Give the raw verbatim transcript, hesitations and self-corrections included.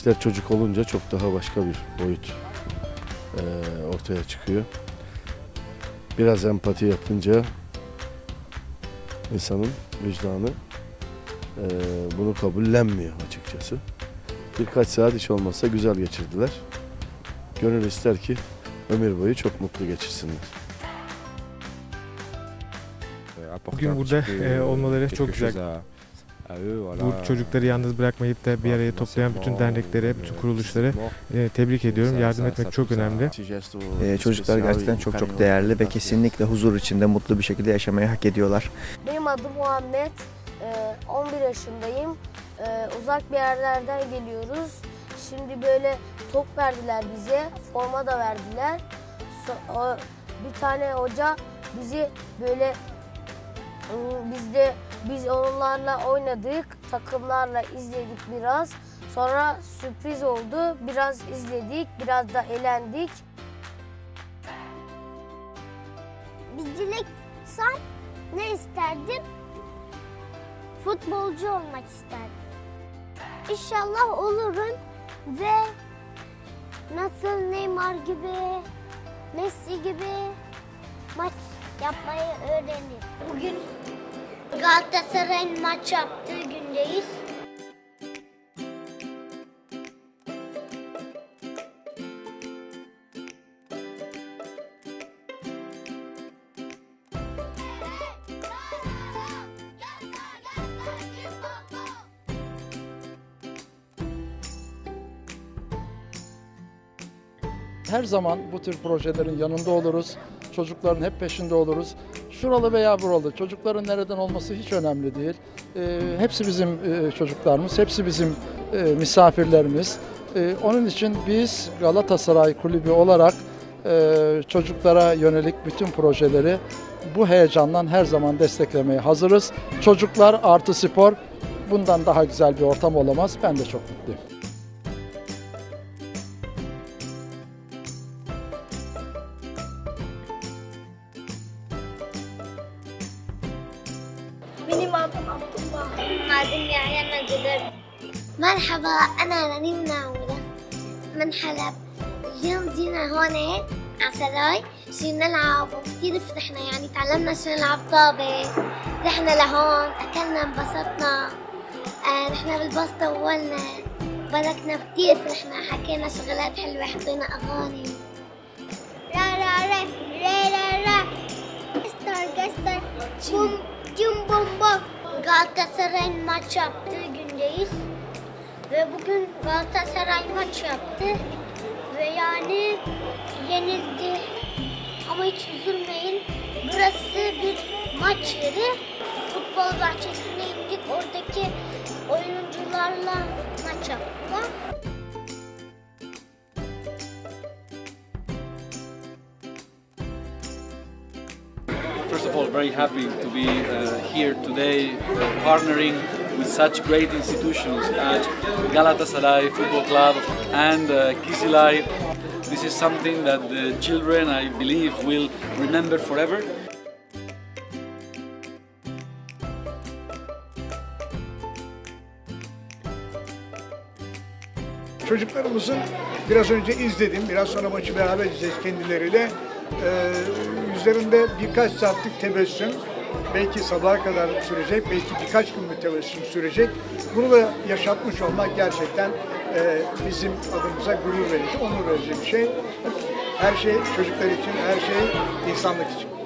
işler çocuk olunca çok daha başka bir boyut e, ortaya çıkıyor. Biraz empati yapınca insanın vicdanı e, bunu kabullenmiyor açıkçası. Birkaç saat hiç olmazsa güzel geçirdiler. Gönül ister ki ömür boyu çok mutlu geçirsinler. Bugün burada e, olmaları çok güzel. Bu çocukları yalnız bırakmayıp da bir araya toplayan bütün derneklere, bütün kuruluşları e, tebrik ediyorum. Yardım etmek çok önemli. E, çocuklar gerçekten çok çok değerli ve kesinlikle huzur içinde mutlu bir şekilde yaşamayı hak ediyorlar. Benim adım Muhammed, on bir yaşındayım. Uzak bir yerlerden geliyoruz. Şimdi böyle top verdiler bize, forma da verdiler. Bir tane hoca bizi böyle, biz de biz onlarla oynadık, takımlarla izledik biraz. Sonra sürpriz oldu, biraz izledik, biraz da eğlendik. Bir dilek sen ne isterdin? Futbolcu olmak isterdim. İnşallah olurum ve nasıl Neymar gibi, Messi gibi maç yapmayı öğrenirim. Bugün Galatasaray'ın maç yaptığı gündeyiz. Her zaman bu tür projelerin yanında oluruz. Çocukların hep peşinde oluruz. Şuralı veya buralı, çocukların nereden olması hiç önemli değil. E, hepsi bizim e, çocuklarımız, hepsi bizim e, misafirlerimiz. E, onun için biz Galatasaray Kulübü olarak e, çocuklara yönelik bütün projeleri bu heyecandan her zaman desteklemeye hazırız. Çocuklar artı spor, bundan daha güzel bir ortam olamaz. Ben de çok mutluyum. benim adım Abdullah. adım Yahya Nadir. مرحبا أنا رنيم ناورة من حلب. اليوم جينا هون على سراي عشان نلعب وكتير فرحنا، يعني تعلمنا شو نلعب طابة. رحنا لهون أكلنا انبسطنا، آه رحنا بالباص طولنا، بركنا كتير فرحنا، حكينا شغلات حلوة، حطينا أغاني. را را را را را را Göster göster. Bum bum bum bum. Galatasaray'ın maç yaptığı gündeyiz. Ve bugün Galatasaray maç yaptı. Ve yani yenildi. Ama hiç üzülmeyin. Burası bir maç yeri. Futbol bahçesine indik. Oradaki oyuncularla maç yaptılar. First of all, very happy to be uh, here today, uh, partnering with such great institutions as Galatasaray Football Club and uh, Kizilay. This is something that the children, I believe, will remember forever. Çocuklarımızın biraz önce izledim, biraz sonra maçı beraber izleyeceğiz kendileriyle. Ee, yüzlerinde birkaç saatlik tebessüm, belki sabaha kadar sürecek, belki birkaç gün bir tebessüm sürecek. Bunu da yaşatmış olmak gerçekten e, bizim adımıza gurur verici, onur verici bir şey. Her şey çocuklar için, her şey insanlık için.